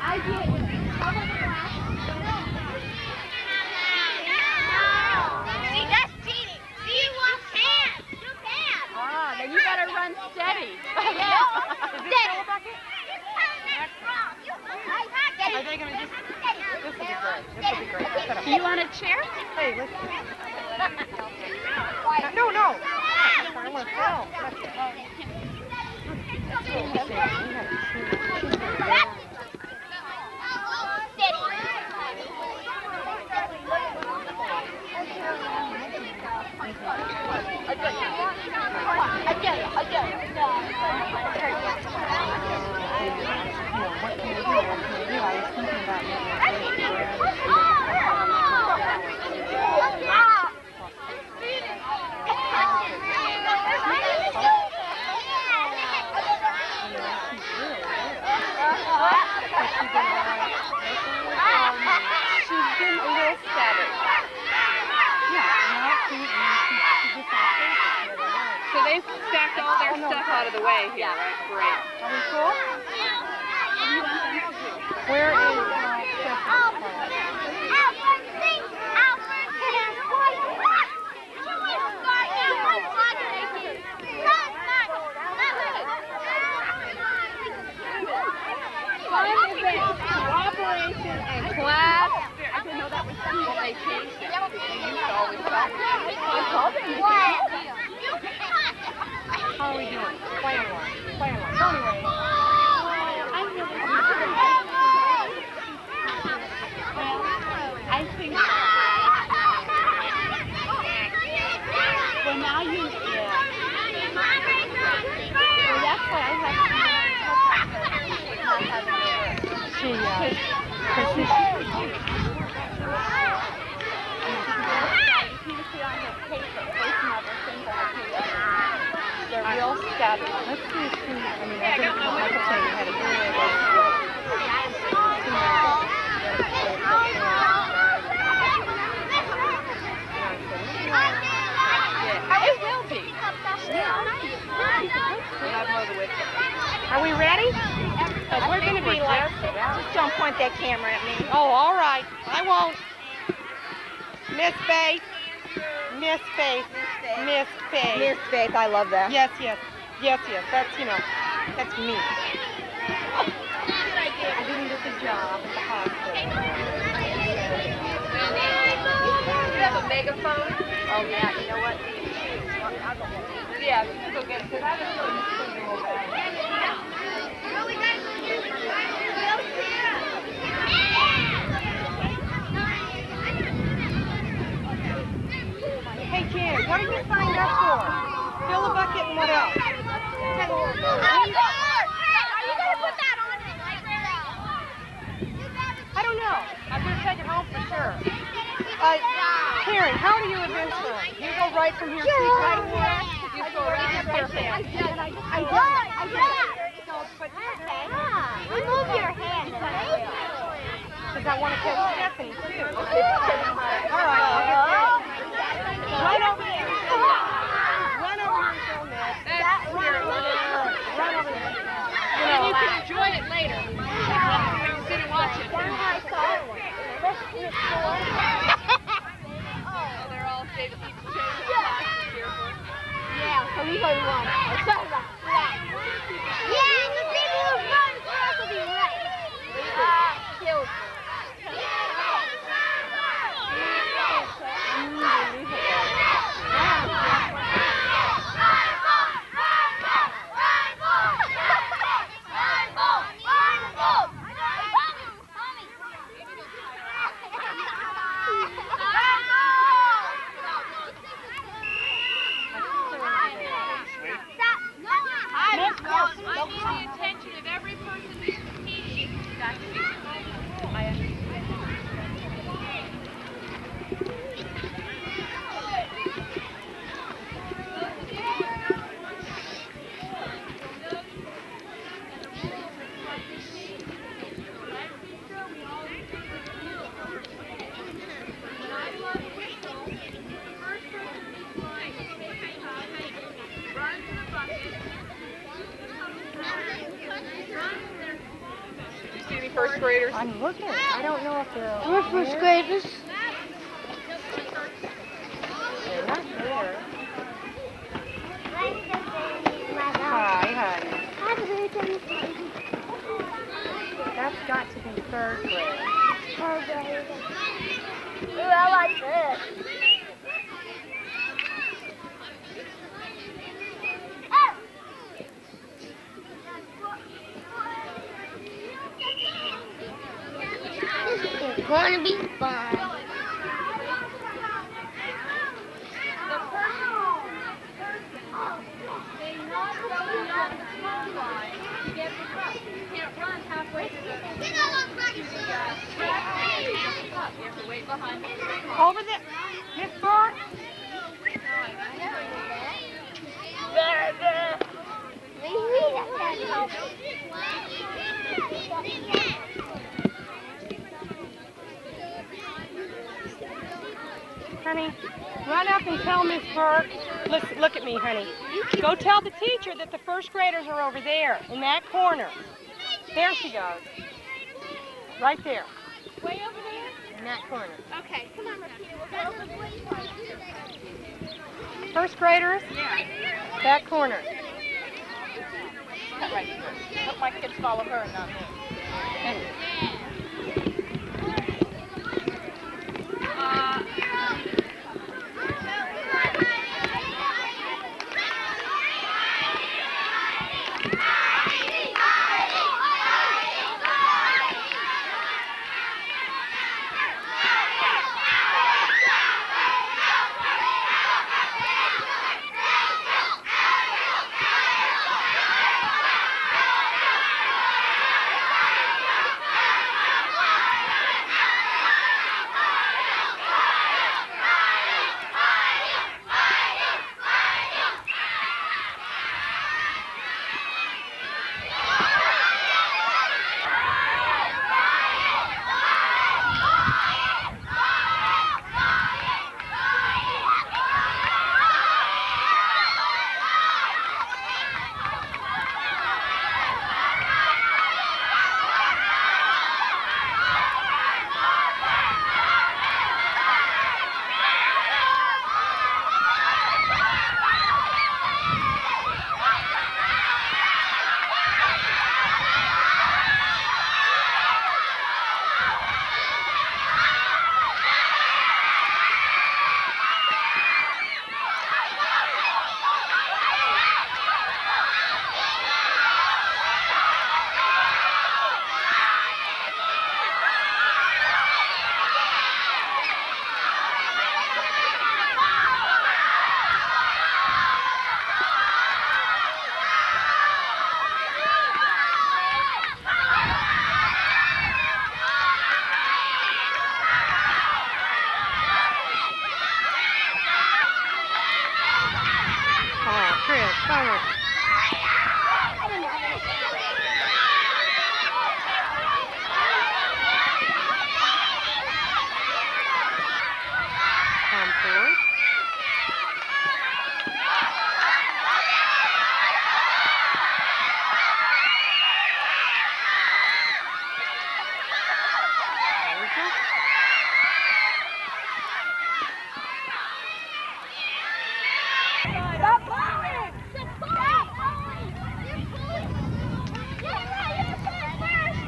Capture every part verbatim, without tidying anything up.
See, that's cheating. See, you walk hands. You can. Ah, then you better run steady. Yeah. Steady. Are they going to just... This will be great. This will be great. Do you want a chair? Hey, listen. No, no. I want to film. So they've stacked all their stuff out of the way here, right? Great. Are we cool? What do you want them to do? Where is uh, Stephanie? Cooperation and class. I didn't know that was cool. They changed it. They used to always talk. I called them. How are we doing? Playing along. Playing along. So anyway. I think well now you yeah. Well that's why I have to not having to work. She, uh, Because she they're real scattered. let's see if she, I mean, I think I could say you had a good It will be. Are we ready? Because we're going to be like, just don't point that camera at me. Oh, all right. I won't. Miss Faith. Miss Faith. Miss Faith. Miss Faith, I love that. Yes, yes. Yes, yes. That's, you know, that's me. I didn't get the job at the hospital. You have a megaphone? Oh yeah, you know what? Yeah, you can go get it. Because I was going to go back. Hey, Jan, what are you signed up for? Fill a bucket and what else? I don't know. I'm going to take it home for sure. Uh, Karen, how do you advance from? You go right from here to right here. You go right to your hand. I did. I did. I did. So, but Yeah. Remove your hand. because I want to catch Stephanie too. All right. I'll get there. Run over here. Run over here and show Ned. That's Run over there. Run over there. And you can enjoy it later. Sit and watch it. Oh, they're all safe. Yeah, so we go to one. Yeah, and the people who run across will be right. Uh, killed. Stop. first graders? I'm looking. I don't know if they're... We're first graders. They're not there. Hi, honey. That's got to be third grade. Third grade. Ooh, I like this. It's going to be fun. Over there. Miss Burke? Honey, run up and tell Miss Burke. Listen, look at me, honey. Go tell the teacher that the first graders are over there, in that corner. There she goes. Right there. Way over there? In that corner. Okay, come on, Marquita. We'll go. First graders? Yeah. That corner. Right here. Hope my kids follow her and not me. Uh, Chris, Summer. Come forward. There we go. Stop pulling! Stop pulling! You're pulling! Yeah, yeah, you're pulling first!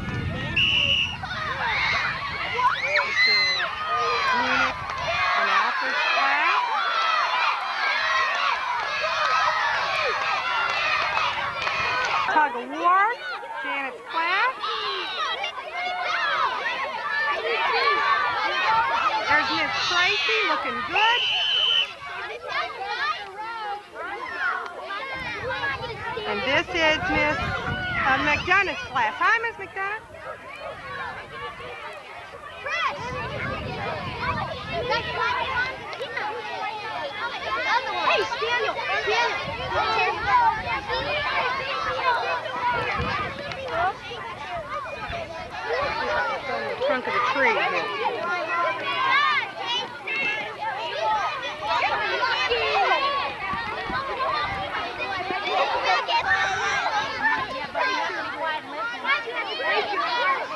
Unit and Alfred's class. Tug of war, Janet's class. There's Miss Tracy looking good. And this is Miss uh, McDonough's class. Hi, Miss McDonough. Hey, Daniel! The trunk of the tree here. Daniel!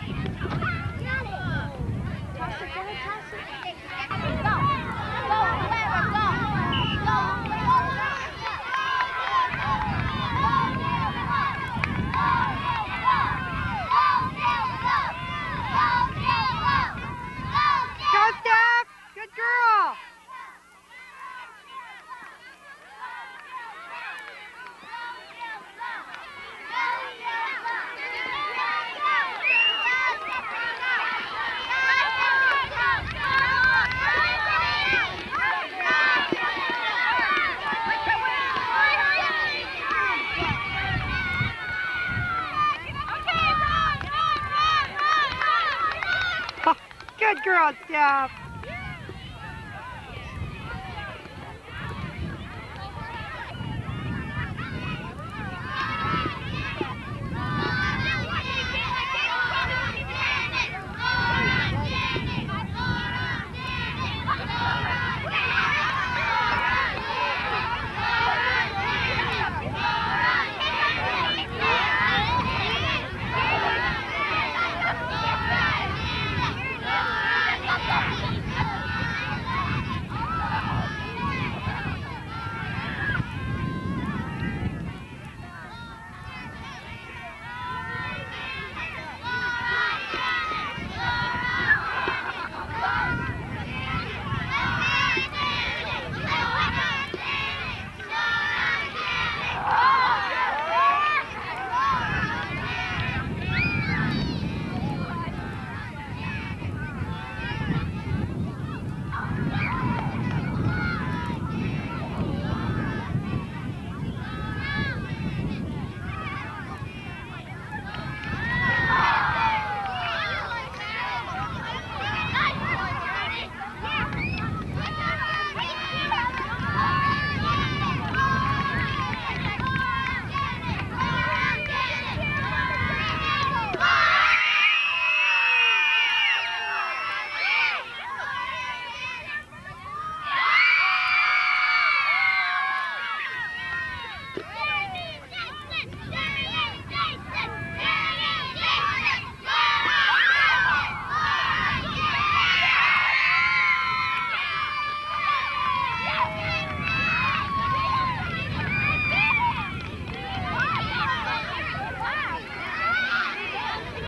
Good girl, Steph.